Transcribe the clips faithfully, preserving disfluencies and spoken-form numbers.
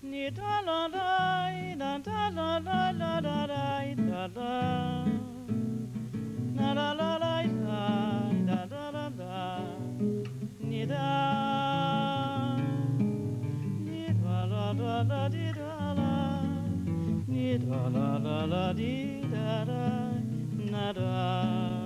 ni da la la da da la la la da da da da na la la la da da da da ni da ni da la la la di da la ni da la la la di da da na da.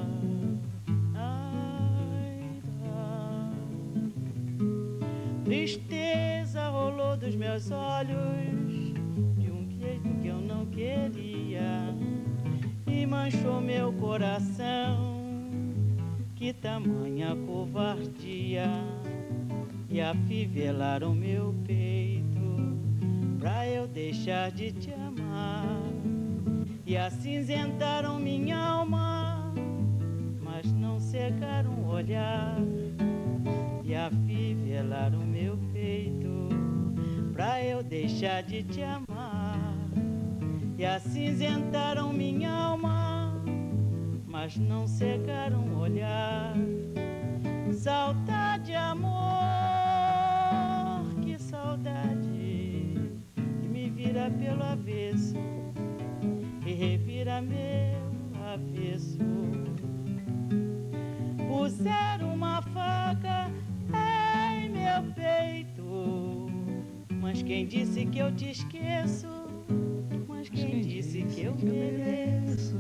Tristeza rolou dos meus olhos de um jeito que eu não queria e manchou meu coração. Que tamanha covardia! E afivelaram meu peito pra eu deixar de te amar e acinzentaram minha alma, mas não cegaram o olhar. E afivelaram meu peito pra eu deixar de te amar e acinzentaram minha alma, mas não cegaram o olhar. Saudade, amor, que saudade, que me vira pelo avesso e revira meu avesso. Puseram uma faca em meu peito, mas quem disse que eu te esqueço? Mas quem disse que eu mereço?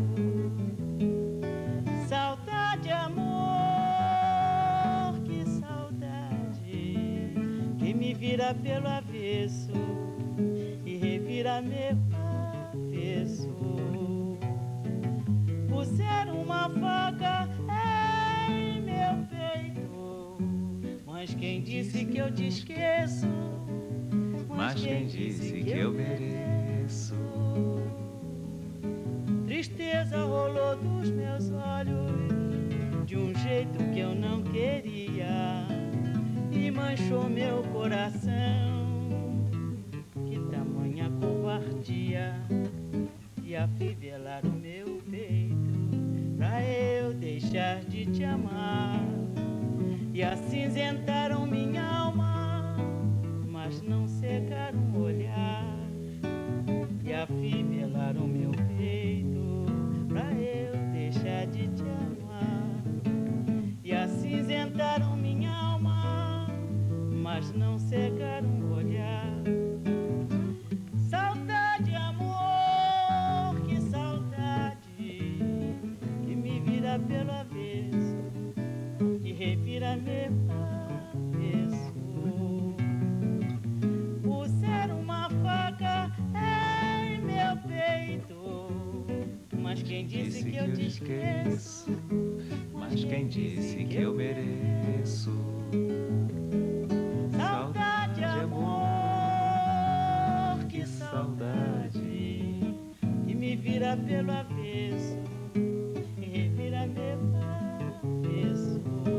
Saudade, amor, que saudade, que me vira pelo avesso e revira meu avesso. Puseram uma faca em meu peito, mas quem disse que eu te esqueço? Mas quem disse que eu mereço? Tristeza rolou dos meus olhos de um jeito que eu não queria e manchou meu coração. Que tamanha covardia! E afivelaram meu peito pra eu deixar de te amar e acinzentaram minha alma, mas não cegaram o olhar. E afivelaram meu peito pra eu deixar de te amar e acinzentaram minha alma, mas não cegaram o olhar. Saudade, amor, que saudade, que me vira pelo avesso e revira meu avesso. Puseram uma faca em meu peito, mas quem disse que eu te esqueço? Mas quem disse que eu mereço? Saudade, amor, que saudade, que me vira pelo avesso e revira meu avesso.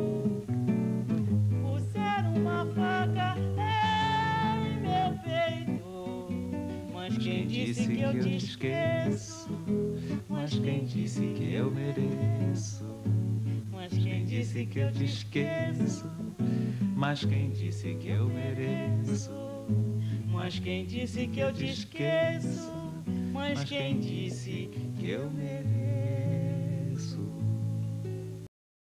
Puseram uma faca em meu peito, mas quem disse que eu te esqueço? Mas quem disse que eu mereço? Mas quem disse que eu te esqueço? Mas quem disse que eu mereço? Mas quem disse que eu te esqueço? Mas quem disse que eu mereço?